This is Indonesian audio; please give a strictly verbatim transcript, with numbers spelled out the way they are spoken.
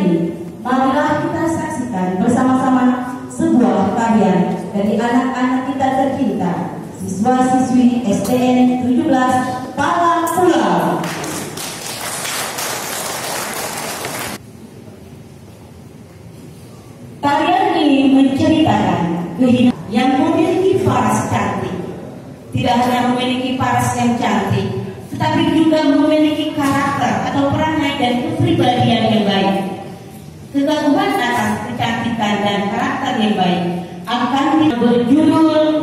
ini, marilah kita saksikan bersama-sama sebuah karya dari anak-anak kita tercinta, siswa-siswi S D N tujuh belas Palang Pulau. Tarian ini menceritakan kehidupan yang memiliki paras cantik. Tidak hanya memiliki paras yang cantik, tetapi juga memiliki karakter atau perangai dan kepribadian yang baik. Kegagahan atas kecantikan dan karakter yang baik akan berjudul